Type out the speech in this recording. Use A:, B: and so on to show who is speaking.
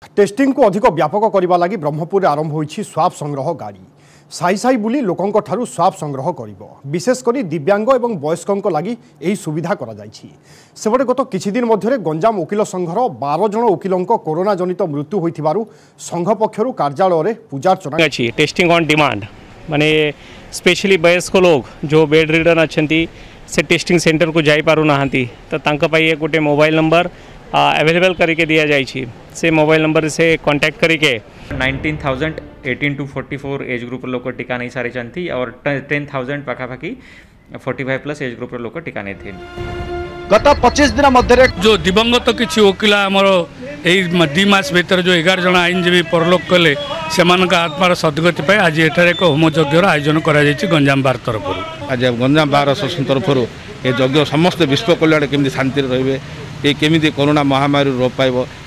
A: Testing को अधिक व्यापक करने लगी ब्रह्मपुर आरंभ होईछि स्वाब संग्रह गाड़ी साई साई बुली लोकंक ठारू स्वाब संग्रह करिबो। विशेषकर दिव्यांग और वयस्कों लगी यही सुविधा करा जायछि। सेबटे गत किछि दिन मध्यरे गंजाम वकिल संघर 12 जन वकिलंक कोरोना जनित मृत्यु होइथिबारु संघ पक्षरु कार्यालय रे पूजार्चना
B: अछि। टेस्टिंग ऑन डिमांड माने स्पेशली वयस्क लोग जो बेड रिडन अछंती से टेस्टिंग सेंटर को जाई पारु नाहंती तो तांका पई गोटे मोबाइल नंबर अवेलेबल करके दिया जाइछि। से मोबाइल नंबर से कांटेक्ट करके
C: 19,000 18 to 44 एज ग्रुप लोक टीका नहीं सारी चंती और 10,000 पाखापाखी 45 प्लस एज ग्रुप लोक टीका नहीं थे।
D: गत 25 दिन मध्य
E: जो दिवंगत किसी वकिल आमर यही 2 मास भीतर जो 11 जन आईनजीवी परलोक कले से आत्मार सदगति आज एठार एक होमयज्ञर आयोजन कर गंजाम बार तरफ।
F: आज गंजाम बार एसोसिएशन तरफ ये यज्ञ समस्त विश्व कल्याण केमी शांति रे ये केमी कोरोना महामारी रोक पाइब